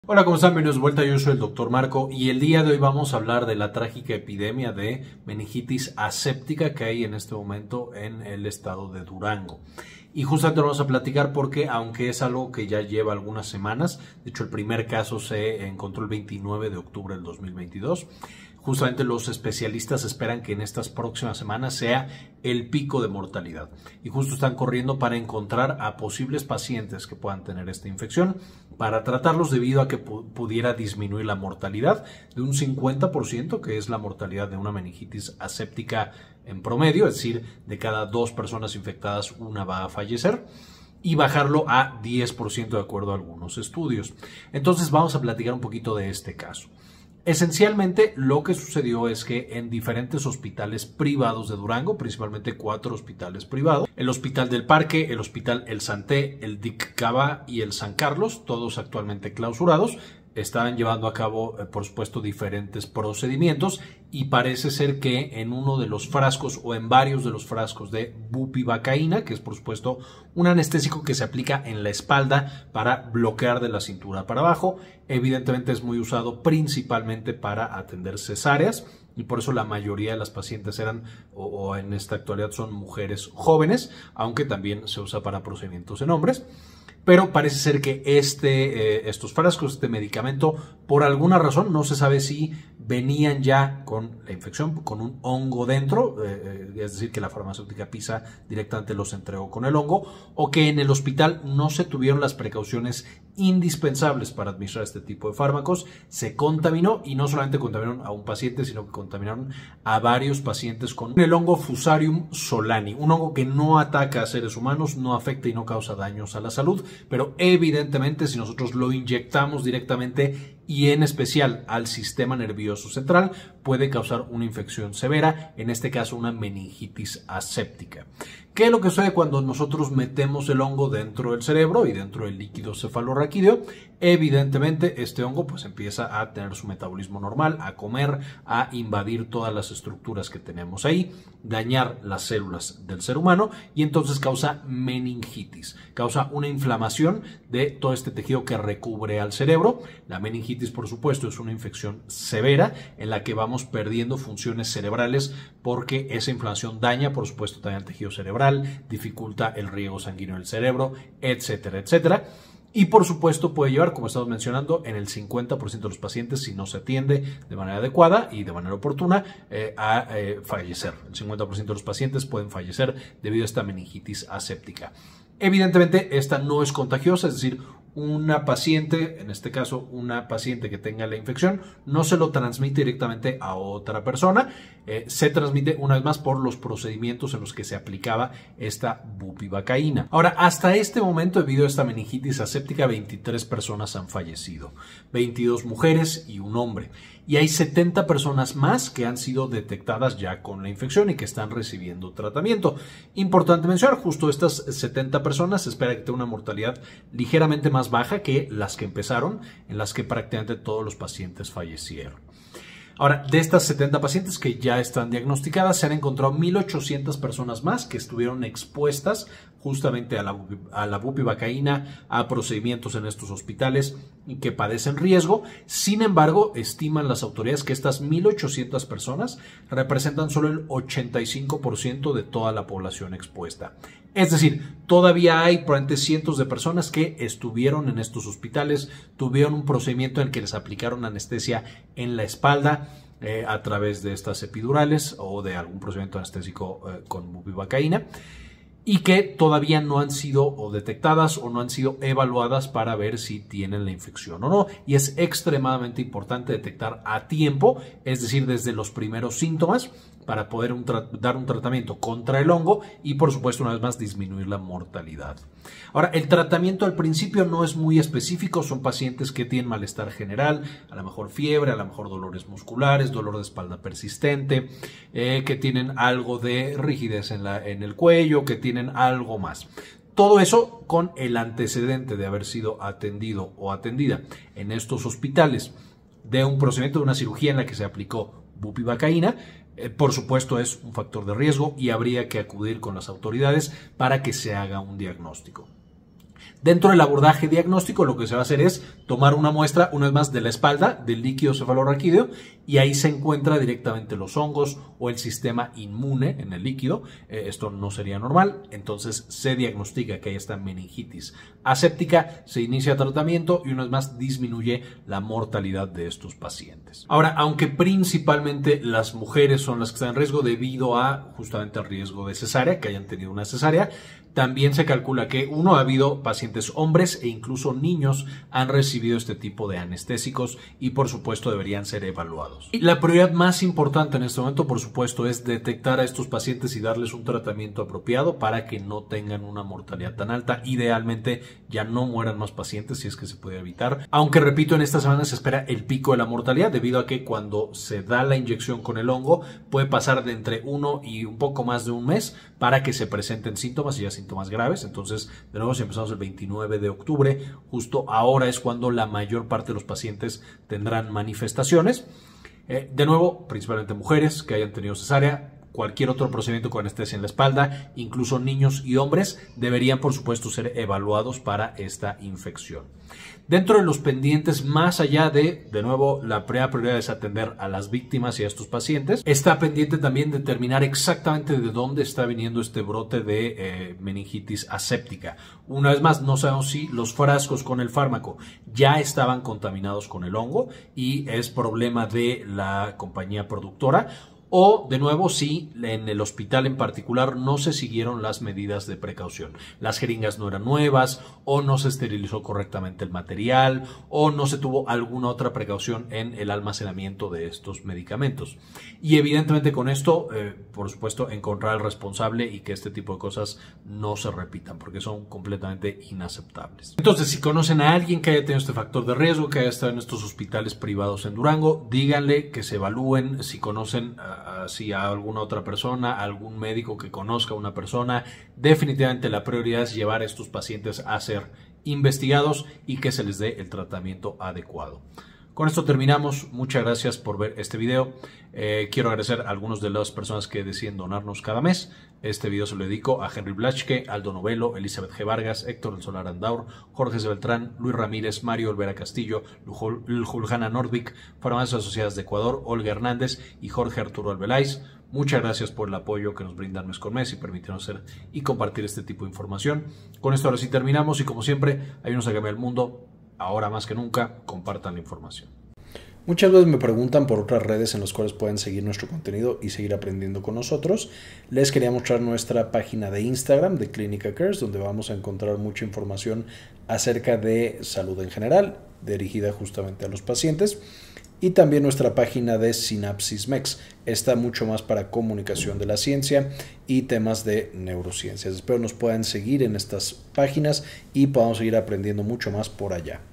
Hola, ¿cómo están? Bienvenidos de vuelta, yo soy el Dr. Marco y el día de hoy vamos a hablar de la trágica epidemia de meningitis aséptica que hay en este momento en el estado de Durango. Y justamente lo vamos a platicar porque, aunque es algo que ya lleva algunas semanas, de hecho el primer caso se encontró el 29 de octubre del 2022, justamente los especialistas esperan que en estas próximas semanas sea el pico de mortalidad. Y justo están corriendo para encontrar a posibles pacientes que puedan tener esta infección, para tratarlos debido a que pudiera disminuir la mortalidad de un 50%, que es la mortalidad de una meningitis aséptica en promedio, es decir, de cada 2 personas infectadas, una va a fallecer, y bajarlo a 10% de acuerdo a algunos estudios. Entonces vamos a platicar un poquito de este caso. Esencialmente lo que sucedió es que en diferentes hospitales privados de Durango, principalmente 4 hospitales privados, el Hospital del Parque, el Hospital El Santé, el DIC Cava y el San Carlos, todos actualmente clausurados, estaban llevando a cabo, por supuesto, diferentes procedimientos y parece ser que en uno de los frascos o en varios de los frascos de bupivacaína, que es por supuesto un anestésico que se aplica en la espalda para bloquear de la cintura para abajo, evidentemente es muy usado principalmente para atender cesáreas y por eso la mayoría de las pacientes eran o en esta actualidad son mujeres jóvenes, aunque también se usa para procedimientos en hombres. Pero parece ser que estos frascos, este medicamento, por alguna razón, no se sabe si venían ya con la infección, con un hongo dentro, es decir, que la farmacéutica Pisa directamente los entregó con el hongo, o que en el hospital no se tuvieron las precauciones indispensables para administrar este tipo de fármacos, se contaminó y no solamente contaminaron a un paciente, sino que contaminaron a varios pacientes con el hongo Fusarium solani, un hongo que no ataca a seres humanos, no afecta y no causa daños a la salud, pero evidentemente si nosotros lo inyectamos directamente y en especial al sistema nervioso central, puede causar una infección severa, en este caso una meningitis aséptica. ¿Qué es lo que sucede cuando nosotros metemos el hongo dentro del cerebro y dentro del líquido cefalorraquídeo? Evidentemente este hongo pues empieza a tener su metabolismo normal, a comer, a invadir todas las estructuras que tenemos ahí, dañar las células del ser humano y entonces causa meningitis, causa una inflamación de todo este tejido que recubre al cerebro. La meningitis, por supuesto, es una infección severa en la que vamos perdiendo funciones cerebrales porque esa inflamación daña, por supuesto, también el tejido cerebral, dificulta el riego sanguíneo del cerebro, etcétera, etcétera. Y por supuesto puede llevar, como estamos mencionando, en el 50% de los pacientes, si no se atiende de manera adecuada y de manera oportuna, a fallecer. El 50% de los pacientes pueden fallecer debido a esta meningitis aséptica. Evidentemente, esta no es contagiosa, es decir, una paciente, en este caso una paciente que tenga la infección, no se lo transmite directamente a otra persona, se transmite una vez más por los procedimientos en los que se aplicaba esta bupivacaína. Ahora, hasta este momento, debido a esta meningitis aséptica, 23 personas han fallecido, 22 mujeres y un hombre. Y hay 70 personas más que han sido detectadas ya con la infección y que están recibiendo tratamiento. Importante mencionar, justo estas 70 personas se espera que tengan una mortalidad ligeramente más baja que las que empezaron, en las que prácticamente todos los pacientes fallecieron. Ahora, de estas 70 pacientes que ya están diagnosticadas, se han encontrado 1,800 personas más que estuvieron expuestas justamente a la bupivacaína, a procedimientos en estos hospitales y que padecen riesgo. Sin embargo, estiman las autoridades que estas 1,800 personas representan solo el 85% de toda la población expuesta. Es decir, todavía hay probablemente cientos de personas que estuvieron en estos hospitales, tuvieron un procedimiento en el que les aplicaron anestesia en la espalda a través de estas epidurales o de algún procedimiento anestésico con bupivacaína y que todavía no han sido detectadas o no han sido evaluadas para ver si tienen la infección o no. Y es extremadamente importante detectar a tiempo, es decir, desde los primeros síntomas, para poder dar un tratamiento contra el hongo y, por supuesto, una vez más, disminuir la mortalidad. Ahora, el tratamiento al principio no es muy específico, son pacientes que tienen malestar general, a lo mejor fiebre, a lo mejor dolores musculares, dolor de espalda persistente, que tienen algo de rigidez en el cuello, que tienen algo más. Todo eso con el antecedente de haber sido atendido o atendida en estos hospitales de un procedimiento de una cirugía en la que se aplicó bupivacaína. Por supuesto, es un factor de riesgo y habría que acudir con las autoridades para que se haga un diagnóstico. Dentro del abordaje diagnóstico lo que se va a hacer es tomar una muestra, una vez más, de la espalda, del líquido cefalorraquídeo, y ahí se encuentra directamente los hongos o el sistema inmune en el líquido. Esto no sería normal, entonces se diagnostica que hay esta meningitis aséptica, se inicia tratamiento y una vez más disminuye la mortalidad de estos pacientes. Ahora, aunque principalmente las mujeres son las que están en riesgo debido a justamente el riesgo de cesárea, que hayan tenido una cesárea, también se calcula que ha habido pacientes hombres e incluso niños han recibido este tipo de anestésicos y por supuesto deberían ser evaluados. Y la prioridad más importante en este momento, por supuesto, es detectar a estos pacientes y darles un tratamiento apropiado para que no tengan una mortalidad tan alta. Idealmente ya no mueran más pacientes si es que se puede evitar. Aunque repito, en esta semana se espera el pico de la mortalidad debido a que cuando se da la inyección con el hongo puede pasar de entre 1 y un poco más de un mes para que se presenten síntomas y ya síntomas graves. Entonces, de nuevo, si empezamos el 29 de octubre, justo ahora es cuando la mayor parte de los pacientes tendrán manifestaciones. De nuevo, principalmente mujeres que hayan tenido cesárea, cualquier otro procedimiento con anestesia en la espalda, incluso niños y hombres, deberían por supuesto ser evaluados para esta infección. Dentro de los pendientes, más allá de nuevo, la primera prioridad es atender a las víctimas y a estos pacientes, está pendiente también determinar exactamente de dónde está viniendo este brote de meningitis aséptica. Una vez más, no sabemos si los frascos con el fármaco ya estaban contaminados con el hongo y es problema de la compañía productora, o, de nuevo, si en el hospital en particular no se siguieron las medidas de precaución. Las jeringas no eran nuevas, o no se esterilizó correctamente el material, o no se tuvo alguna otra precaución en el almacenamiento de estos medicamentos. Y evidentemente con esto, por supuesto, encontrar al responsable y que este tipo de cosas no se repitan, porque son completamente inaceptables. Entonces, si conocen a alguien que haya tenido este factor de riesgo, que haya estado en estos hospitales privados en Durango, díganle que se evalúen. Si conocen si a alguna otra persona, a algún médico que conozca a una persona, definitivamente la prioridad es llevar a estos pacientes a ser investigados y que se les dé el tratamiento adecuado. Con esto terminamos. Muchas gracias por ver este video. Quiero agradecer a algunas de las personas que deciden donarnos cada mes. Este video se lo dedico a Henry Blachke, Aldo Novelo, Elizabeth G. Vargas, Héctor del Solar Andaur, Jorge C. Beltrán, Luis Ramírez, Mario Olvera Castillo, Juljana Nordvik, Farmacias Asociadas de Ecuador, Olga Hernández y Jorge Arturo Albeláiz. Muchas gracias por el apoyo que nos brindan mes con mes y permitirnos hacer y compartir este tipo de información. Con esto ahora sí terminamos y como siempre, ayúdenos a cambiar el mundo. Ahora más que nunca, compartan la información. Muchas veces me preguntan por otras redes en las cuales pueden seguir nuestro contenido y seguir aprendiendo con nosotros. Les quería mostrar nuestra página de Instagram de Clínica Cares, donde vamos a encontrar mucha información acerca de salud en general, dirigida justamente a los pacientes. Y también nuestra página de Sinapsis Mex. Está mucho más para comunicación de la ciencia y temas de neurociencias. Espero nos puedan seguir en estas páginas y podamos seguir aprendiendo mucho más por allá.